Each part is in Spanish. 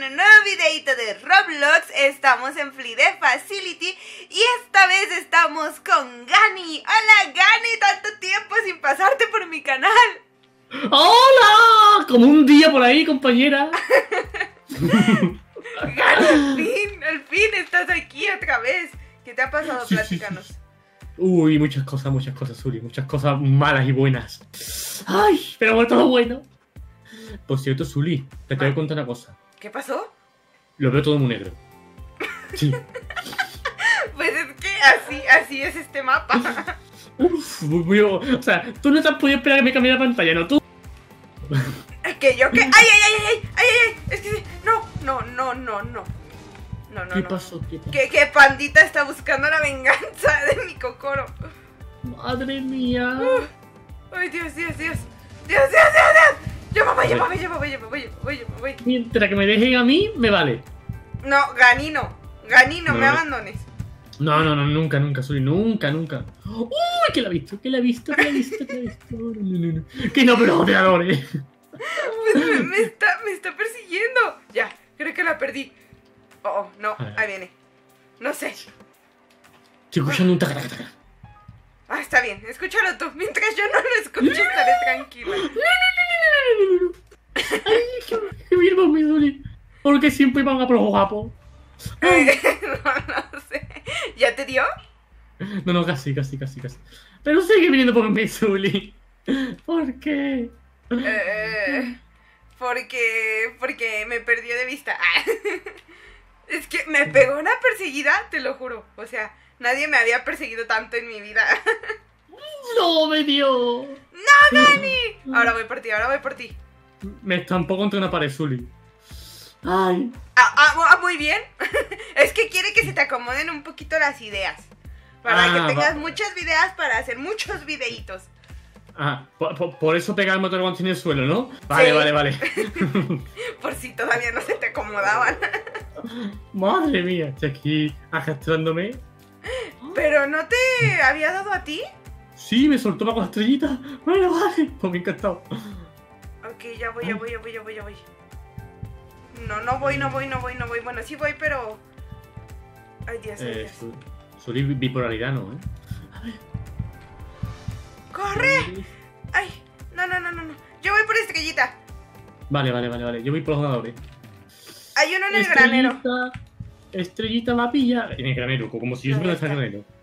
en un nuevo videito de Roblox. Estamos en Flee Facility y esta vez estamos con Gani. Hola Gani, tanto tiempo sin pasarte por mi canal. ¡Hola! Como un día por ahí, compañera. Gani, al fin estás aquí otra vez. ¿Qué te ha pasado? Platícanos. Uy, muchas cosas, Suri. Muchas cosas malas y buenas. Ay, pero todo bueno. Por cierto, Suli, te voy a contar una cosa. ¿Qué pasó? Lo veo todo muy negro. Sí. Pues es que así es este mapa. Uf, o sea, tú no te has podido esperar que me cambie la pantalla, ¿no? Tú. Que yo que... ¡Ay! Es que sí. No. ¿Qué pasó? Que Pandita está buscando la venganza de mi Kokoro. Madre mía. Ay, Dios. Yo me voy. Mientras que me dejen a mí, me vale. No, Gani no, me abandones. No, nunca, Suri, nunca. Uy, que la he visto. No. Que no, pero te adore. Pues me está persiguiendo. Ya, creo que la perdí. Oh, no, ahí viene. No sé. Estoy escuchando un taca. Ah, está bien, escúchalo tú. Mientras yo no lo escuche, estaré tranquila. No. Ay, que bien, mi Suri. Porque siempre van a por los guapos. No sé. ¿Ya te dio? No, casi. Pero sigue viniendo por mí, Suli. ¿Por qué? Porque me perdió de vista. Es que me pegó una perseguida, te lo juro. O sea, nadie me había perseguido tanto en mi vida. ¡No me dio! ¡No, Gani! Ahora voy por ti. Me estampó contra una pared, Suli. Ay. Muy bien. Es que quiere que se te acomoden un poquito las ideas. Para que tengas muchas ideas para hacer muchos videitos. Por eso pegar el motor cuando tiene el suelo, ¿no? Vale. Por si todavía no se te acomodaban. Madre mía, estoy aquí arrastrándome. ¿Pero no te había dado a ti? Sí, me soltó con la estrellita. Bueno, vale, pues me ha encantado. Ok, ya voy. No voy. Bueno, sí voy, pero... Ay, Dios. Soy bipolaridad, ¿no? A ver. ¡Corre! Ay, no. Yo voy por estrellita. Vale. Yo voy por los jugadores. Hay uno en el granero. Estrellita va a pillar. En el granero, como si yo supiera estar en el granero.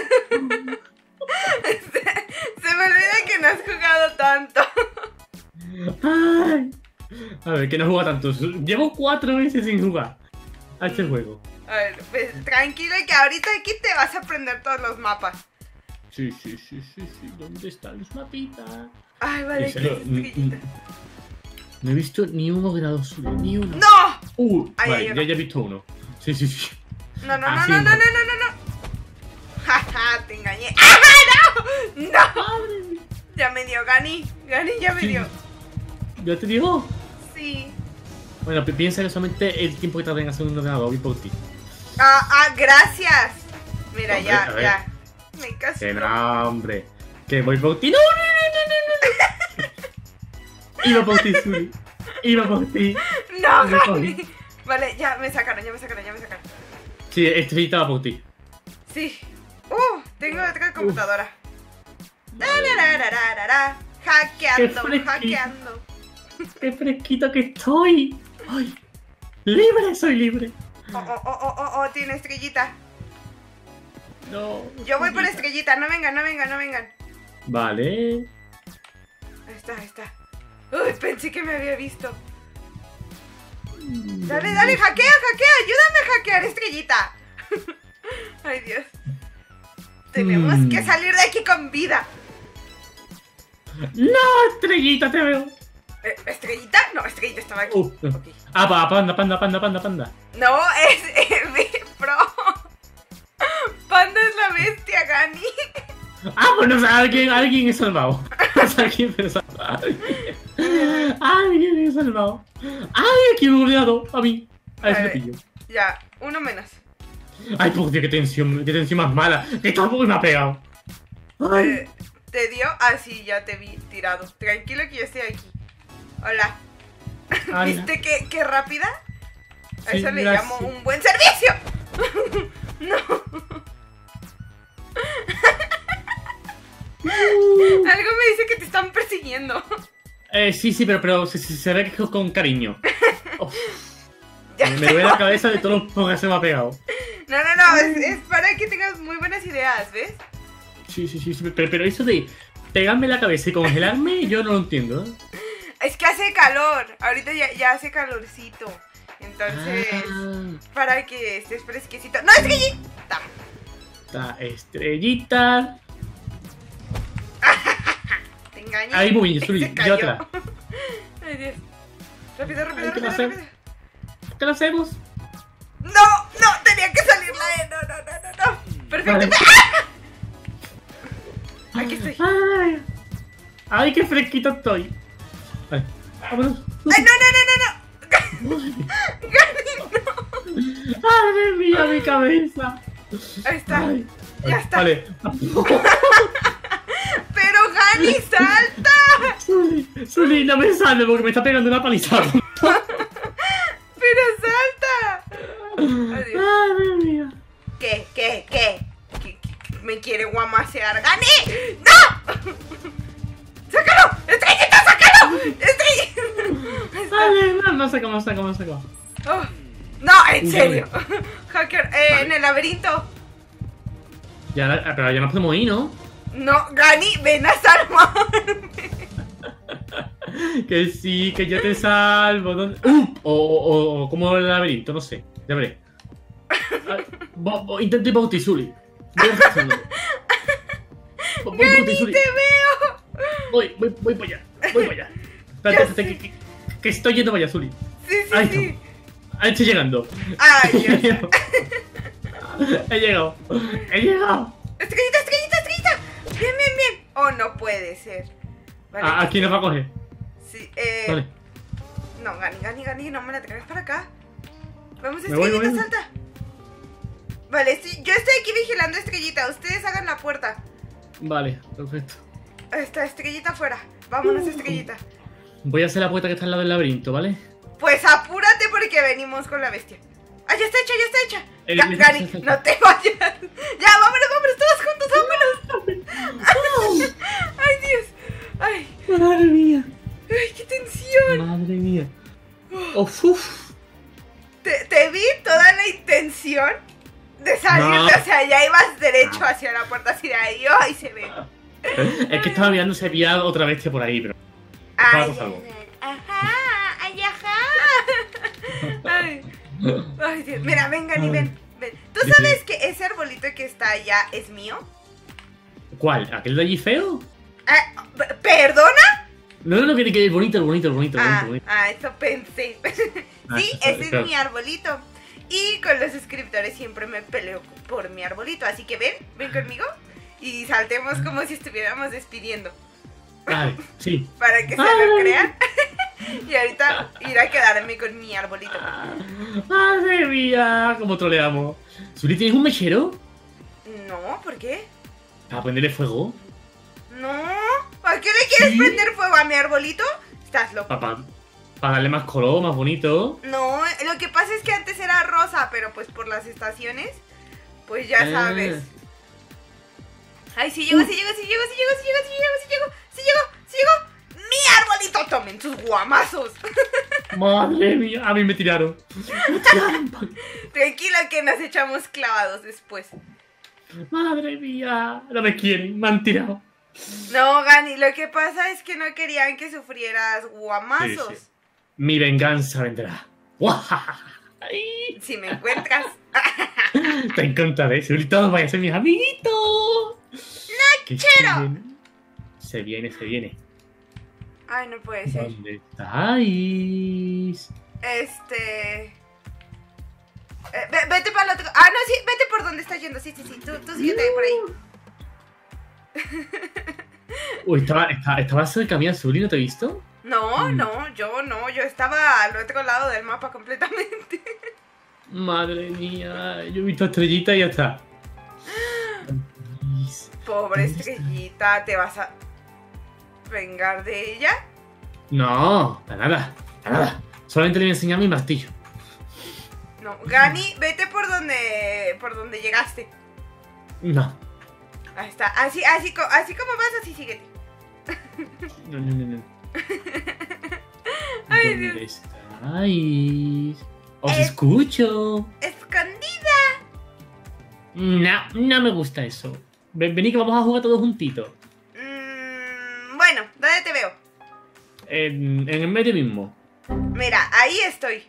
Se me olvida que no has jugado tanto. Ay. A ver, que no juega tanto. Llevo 4 meses sin jugar a este juego. A ver, pues tranquilo que ahorita aquí te vas a aprender todos los mapas. Sí. ¿Dónde están los mapitas? Ay, vale, no he visto ni uno grado solo, ni uno. ¡No! Vale, ya he visto uno. Sí. No. Jaja, te engañé. ¡Ah, no! Madre mía. Ya me dio, Gani ya me dio. ¿Ya te digo? Sí. Bueno, piensa que solamente el tiempo que tarden en hacer un ordenador voy por ti. Gracias. Mira, hombre, ya. Me caso. Que no, hombre. Que voy por ti. No. Iba por ti, Suri. No, Gani. Vale, ya me sacaron. Sí, estrellita va por ti. Sí. Tengo otra computadora. Hackeando. Qué fresquito que estoy. Ay, soy libre. Tiene estrellita. No. Yo voy por estrellita, no vengan. Vale. Ahí está. Uy, pensé que me había visto. Dale, hackea, ayúdame a hackear, estrellita. Ay, Dios. Tenemos que salir de aquí con vida. No, estrellita, te veo. ¿Estrellita? No, estrellita estaba aquí. Okay. Panda. No, es Pro. Panda es la bestia, Gani. Bueno, o sea, alguien es salvado. Alguien es salvado. Ay, aquí me he olvidado. A mí. A ver si lo pillo. Ya, uno menos. Ay, por Dios, qué tensión más mala. Que tampoco me ha pegado. Ay. ¿Te dio? Sí, ya te vi tirado. Tranquilo que yo estoy aquí. Hola. ¿Viste qué rápida? A eso le llamo un buen servicio. No. Algo me dice que te están persiguiendo. Sí, pero se ve que es con cariño. Oh, me duele la cabeza de todos los que se me ha pegado. No, es para que tengas muy buenas ideas, ¿ves? Sí, pero eso de pegarme la cabeza y congelarme, yo no lo entiendo, ¿eh? Es que hace calor, ahorita ya hace calorcito. Entonces, para que estés fresquecito. ¡No, estrellita! La estrellita. Te engañé. Ahí muy bien, Zuli, yo atrás. Ay, Dios. Rápido. ¿Qué lo hacemos? No, tenía que salir la E. No. Perfecto. Vale. Aquí estoy. Ay, qué fresquito estoy. Vale, vámonos. Ay, no. Madre mía, mi cabeza. Ahí está. Ay, Ya está. Vale. Pero Gani, salta. Zuli, no me salve porque me está pegando una palizada. Pero salta. Adiós. Madre mía. ¿Qué? ¿Me quiere guamasear? ¡Gani! ¡No! ¡Sácalo! ¡Estrellita, sácalo! ¡Estrellita! Vale, no sé cómo. Oh, no, en serio. Hacker, Vale. en el laberinto. Pero ya nos podemos ir, ¿no? No, Gani, ven a salvarme. Que sí, que yo te salvo. ¿Dónde? O como el laberinto, no sé. Ya veré. Intento ir para ti, Zuli. Gani, te veo. Voy para allá. Espérate, que estoy yendo para allá, Zuli. Sí. Ahí estoy llegando. Ay, Dios. He llegado. Estrellita. Bien. Oh, no puede ser. Vale, Aquí nos va a coger. Sí, Vale. No, Gani, no me la traigas para acá. Vamos, Me voy, Estrellita, voy. salta. Vale, yo estoy aquí vigilando a Estrellita. Ustedes hagan la puerta. Vale, perfecto. Está Estrellita afuera. Vámonos, Estrellita. Voy a hacer la puerta que está al lado del laberinto, ¿vale? Pues apúrate porque venimos con la bestia. Ah, ya está hecha. Gani, ya. no te vayas. Ya, vámonos, todos juntos, vámonos. Ay, Dios. Ay, Madre mía. qué tensión. Madre mía. Uf. Te vi toda la intención de salirte, No. o sea, ya ibas derecho hacia la puerta así de ahí, ay, se ve. Es que estaba mirando si había otra bestia por ahí, pero. Ay, Salvo. ajá. Ay, Dios. Mira, ven, Gani, ven. ¿Tú sabes que ese arbolito que está allá es mío? ¿Cuál? ¿Aquel de allí feo? ¿Perdona? No, que es bonito. Bonito. Eso pensé. Sí, ese es mi arbolito. Y con los suscriptores siempre me peleo por mi arbolito. Así que ven conmigo y saltemos como si estuviéramos despidiendo. Ay, sí. Para que se lo crean. Y ahorita ir a quedarme con mi arbolito. Madre mía, cómo troleamos. ¿Zuli, tienes un mechero? No, ¿por qué? ¿Para prenderle fuego? No. ¿Para qué le quieres ¿Sí? prender fuego a mi arbolito? Estás loco. Para darle más color, más bonito. No, lo que pasa es que antes era rosa, pero pues por las estaciones, pues ya sabes. Ay, sí llego. ¡Mi arbolito! ¡Tomen sus guamazos! Madre mía, a mí me tiraron. Tranquilo que nos echamos clavados después. Madre mía, no me quieren, me han tirado. No, Gani, lo que pasa es que no querían que sufrieras guamazos. Sí. Mi venganza vendrá. Ay, Si me encuentras. te encontraré, Zuli, todos vayan a ser mis amiguitos. ¡Nachero! Se viene. Ay, no puede ser. ¿Dónde estáis? Vete para el otro. Ah, no, sí, vete por donde estás yendo. Sí. Tú síguete por ahí. Uy, estaba cerca mía, Zuli, ¿no te he visto? No, yo estaba al otro lado del mapa completamente. Madre mía, yo he visto Estrellita y ya está. Pobre ¿Dónde está? Estrellita, ¿te vas a vengar de ella? No, para nada. Solamente le voy a enseñar mi martillo. No, Gani, vete por donde llegaste. No. Ahí está, así como vas, así síguete. No. Ay, ¿Dónde Dios. estáis? Os escucho. ¡Escondida! No me gusta eso. Vení que vamos a jugar todos juntitos. Bueno, ¿dónde te veo? En el medio mismo. Mira, ahí estoy.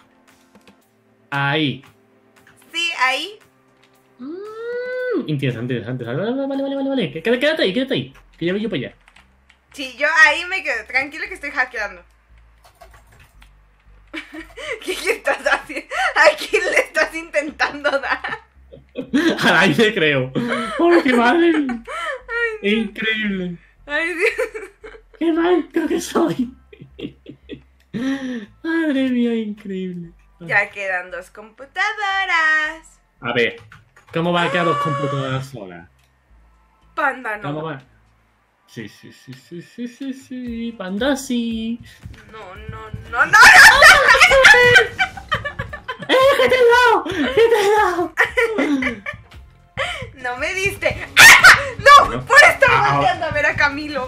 Ahí. Sí, ahí. Interesante. Vale. Quédate ahí. Que ya voy yo para allá. Sí, yo ahí me quedo. Tranquilo que estoy hackeando. ¿Qué estás haciendo? ¿A quién le estás intentando dar? Al aire creo. ¡Oh, qué madre! Increíble. Ay, Dios. ¡Qué mal creo que soy! Madre mía, increíble. Ya quedan 2 computadoras. A ver, ¿cómo va a quedar 2 computadoras solas? Panda ¿Cómo no. va? Sí. Panda sí. No. ¿Qué te he dado? No me diste. ¡No! No. Por esto volteando a ver a Camilo.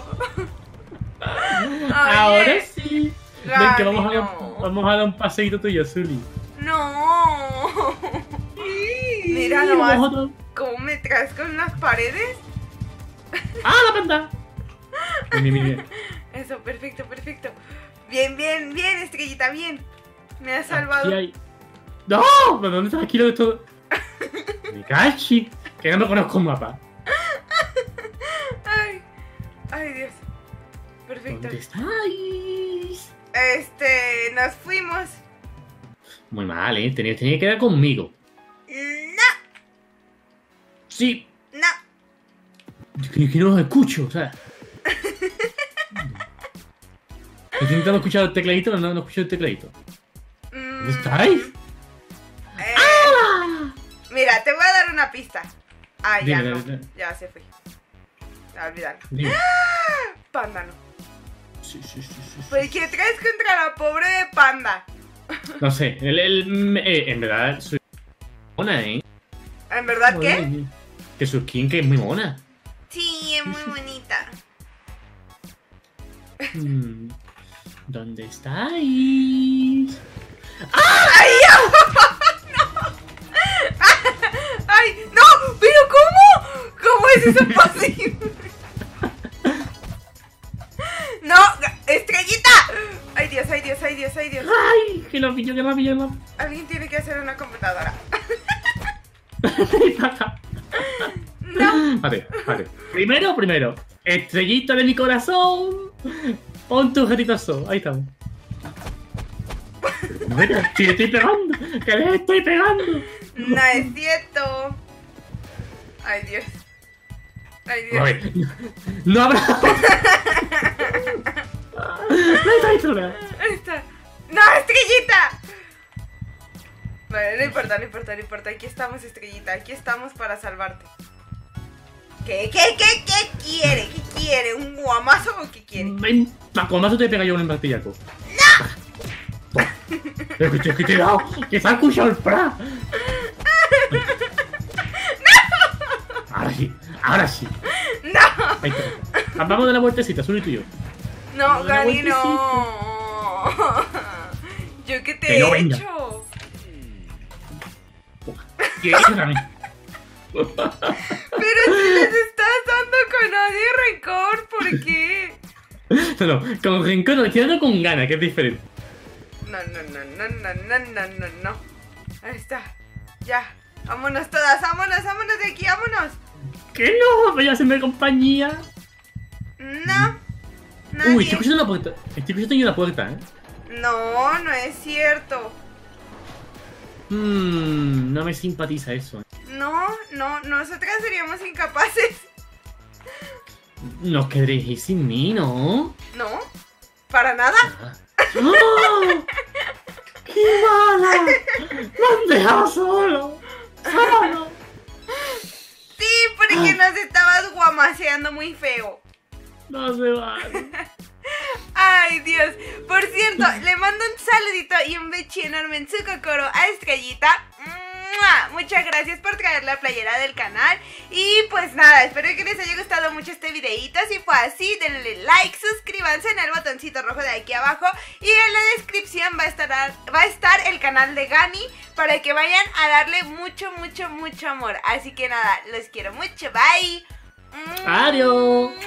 Ahora sí. Ven que vamos no. a dar un paseíto tuyo, Zuli. No. Mira Sí, nomás vamos cómo me traes con las paredes. ¡Ah, la panda! Mira. Eso, perfecto. Bien, Estrellita, bien. Me has salvado. ¡No! ¿Pero dónde estás aquí lo de todo? ¡Me cachi! Que no me conozco un mapa. Ay, Dios. Perfecto. ¿Dónde estáis? Nos fuimos. Muy mal, ¿eh? Tenía que quedar conmigo. No. Sí. Que no los escucho, o sea. Estoy intentando escuchar el tecladito, pero no escucho el tecladito. ¿Dónde estáis? Mira, te voy a dar una pista. Ah, ya Dime, no. dime. Ya se fue. A olvidar. Dime. Panda no. Sí. ¿Por qué traes contra la pobre de Panda? No sé, en verdad soy mona, ¿eh? ¿En verdad qué? Oye, que su skin que es muy mona. Sí, es muy bonita. ¿Dónde estáis? ¡Ay, no! ¡Ay, no! ¿Pero cómo? ¿Cómo es eso posible? ¡No! ¡Estrellita! ¡Ay, Dios! ¡Ay! Que lo pillo. Alguien tiene que hacer una computadora. No. Vale. Primero. Estrellita de mi corazón. Pon tu gatitazo. Ahí estamos. Mira, si le estoy pegando. Que le estoy pegando. No es cierto. Ay, Dios. A ver, no habrá. No hay sola. Ahí está. ¡No, Estrellita! Vale, no importa. Aquí estamos, Estrellita. Aquí estamos para salvarte. ¿Qué quiere? ¿Qué quiere? ¿Un guamazo o qué quiere? Ven, con más te pega yo un martillaco. ¡No! Es que te he dado. Que se ha escuchado el pra. Ahora sí. ¡No! Ahí está. Vamos de la vueltecita, solo tú y yo. No, Gani, no. ¿Yo qué te he hecho? ¿Qué es también? Pero si les estás dando con odio y rencor, ¿por qué? No, con rencor no, estoy dando con gana, que es diferente. No. Ahí está. Ya. Vámonos todas, vámonos de aquí, vámonos. ¿Qué no? Voy a hacerme compañía. No. Nadie. Uy, estoy escuchando la puerta. Estoy escuchando la puerta, ¿eh? No es cierto. No me simpatiza eso. No, nosotras seríamos incapaces. No os quedaréis sin mí, ¿no? No, para nada. ¡Oh! ¡Qué mala! ¡Me han dejado solo! Sí, porque nos estabas guamaseando muy feo. No se vale. Ay, Dios. Por cierto, le mando un saludito y un bechi enorme en su cocoro a Estrellita. ¡Mua! Muchas gracias por traer la playera del canal. Y pues nada, espero que les haya gustado mucho este videito. Si fue así, denle like, suscríbanse en el botoncito rojo de aquí abajo. Y en la descripción va a estar el canal de Gani, para que vayan a darle mucho, mucho, mucho amor. Así que nada, los quiero mucho. Bye. Adiós.